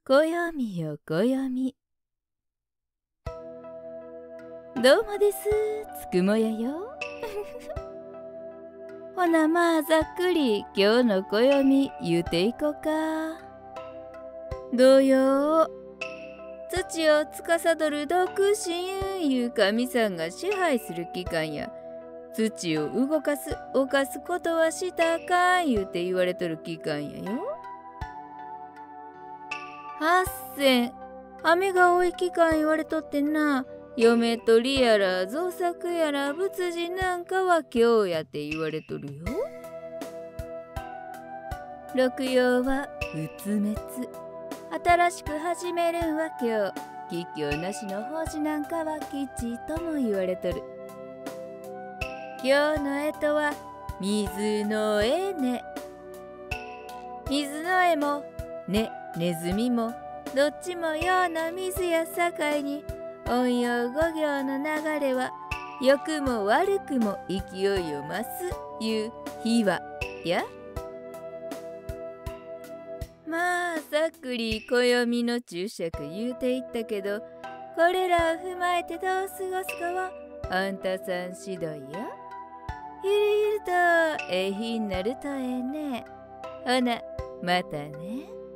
暦よ暦。どうもです、つくもやよ。ほなまあざっくり今日の暦言うていこか。童謡、土を司る独身いう神さんが支配する機関や、土を動かす犯すことはしたらあかん言うて言われとる機関やよ。8,000雨が多い期間言われとってな。嫁取りやら造作やら仏事なんかは今日やって言われとるよ。六曜は仏滅。新しく始めるんは今日。吉凶なしの法事なんかは吉とも言われとる。今日の干支は水の絵ね。水の絵もね、ネズミもどっちもようの水やさかいに、陰陽五行の流れは良くも悪くも勢いを増すいう日はや。まあざっくり暦の注釈言うていったけど、これらを踏まえてどう過ごすかはあんたさん次第や。ゆるゆるとええ日になるとええね。ほなまたね。